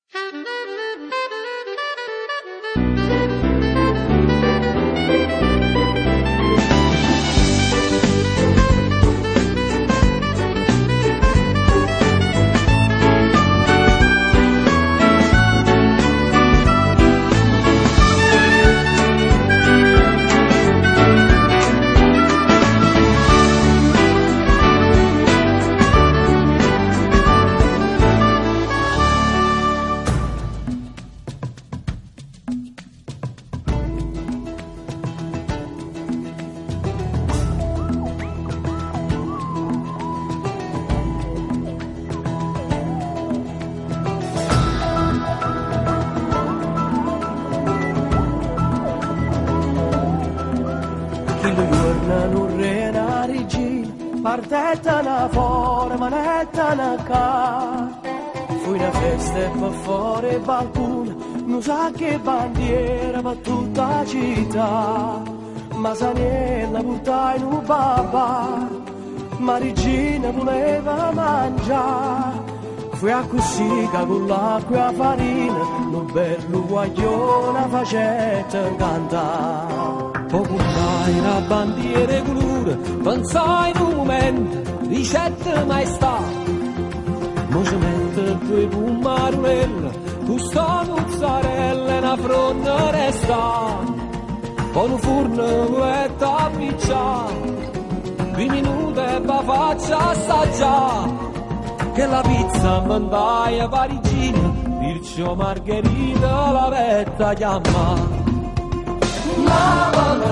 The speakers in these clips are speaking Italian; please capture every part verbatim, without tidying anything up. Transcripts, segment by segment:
Partetta fuori, manetta qua. Fui una festa e per fuori il balcone, non sa che bandiera per tutta la città. Ma Saniella buttai in un babà, ma Regina voleva mangiare. Fui a Cussica con l'acqua e la farina, un bello guaglione facetta cantare. Poi buttai la bandiera e colore, pensai in un momento, ricetta maestà. Mo ci mette due pumarulelle, tu sta mozzarella e una fronda resta. Poi un forno vuetta a picciare, due minuti e va faccia assaggiare. Che la pizza mandai a Parigina, Pircio Margherita la vetta chiama. Navala,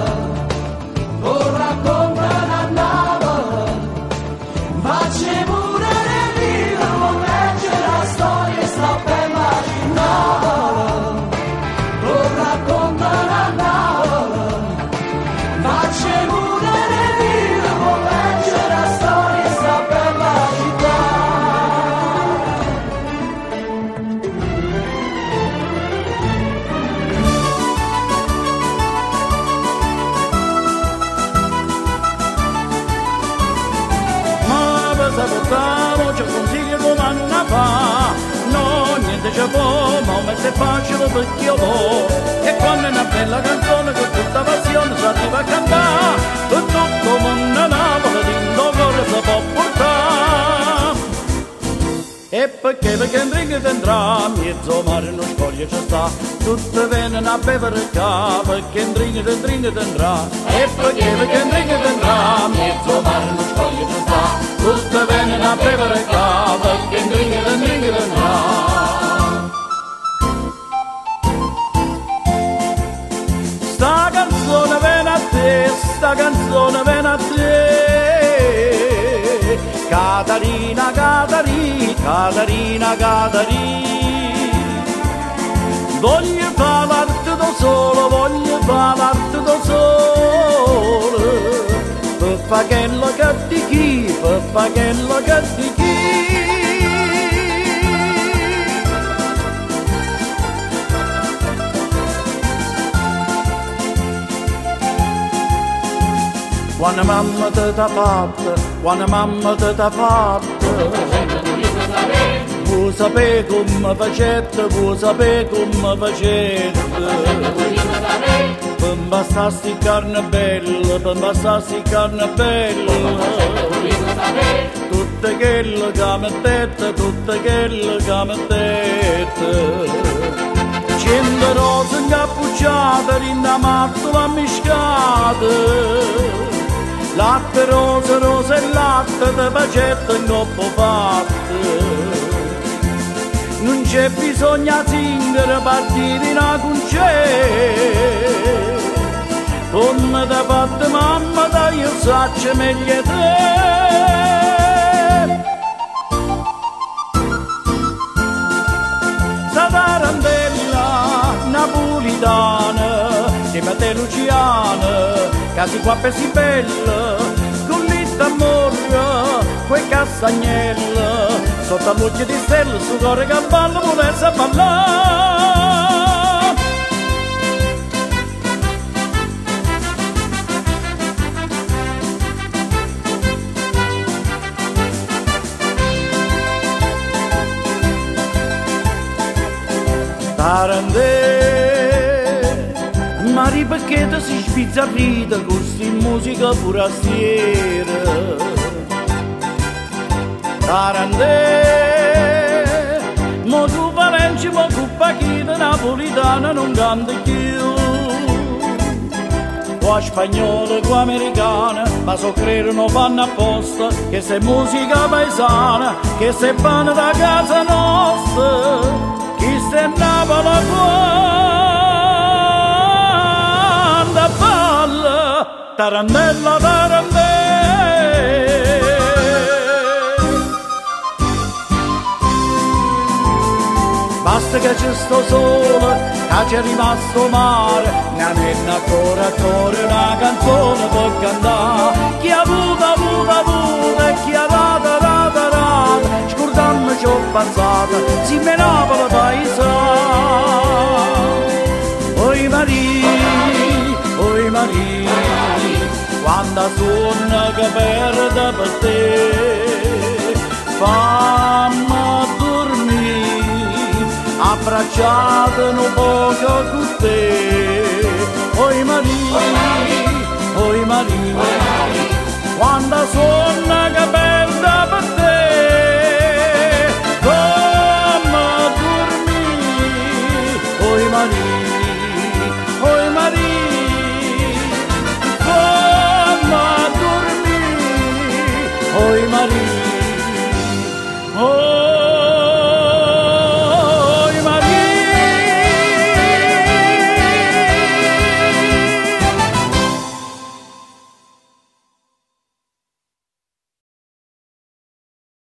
oh racconta la Navala, facci pure le vita, non legge la storia, sta bella di Navala, oh racconta la Navala, facci pure le vita, non legge la storia, sta bella città. Portavo, ci consiglio come Anna fa, no, niente ci può, ma me se facile perché io vo. E quando è una bella canzone con tutta passione si arriva a cantare, tutto come una Napoli di dolore si può portare. E perché perché in ring tendrà, mezzo mare non scoglie ci sta, tutte vengono a bevere qua, perché in ring tendrà tendrà. E perché perché in ring tendrà, mezzo mare non scoglie ci sta, tutte vengono a bevere qua, perché in ring tendrà tendrà. Sta canzone viene a te, sta canzone viene a te, Catarina, Catarina, Catarina, Catarina. Voglio fare l'arte da solo, voglio fare l'arte da solo, per fare quello che ti chi, per fare quello che ti chi. Quando mamma te t'ha fatta, quando mamma te t'ha fatta, vuoi sapere come facette, vuoi sapere come facette. Per bastarsi carne bella, per bastarsi carne bella, tutte quelle che mi dette, tutte quelle che mi dette. Cento rose incappucciate, rinda mattola mischiate, latte, rose, rose e latte, te facette in coppo fatte. Non c'è bisogno di singere, partire in a concè. Come da fatta mamma, da io saccio meglio te. Sta tarantella napolitana, di te Luciana, che si qua per si bella, con l'itta morra, quei castagnella, sotto la luce di stelle, su cuore che balla, volesse ballare. Tarandè, Mari perché ti si spizzarrita con sti musica forastiera. Tarandè, mo tu Valenci, mo tu Pachita napolitana non canta più. Qua spagnola, qua americana, ma so credere non fanno apposta, che se musica paesana, che se vanno da casa nostra, chi se Napoli quando balla, tarandella, tarandella. Basta che c'è sto sole, che c'è rimasto mare, ne viene ancora ancora una canzone per cantare. Chi ha avuto, avuto, avuto, e chi ha dato, dato, dato, scordammi ci ho passata, si menava la paesana. Oi Maria, oi Maria, quando suona che perde per te, fammi abbracciato un poco con te. Oi Maria, oi Maria, quando suona che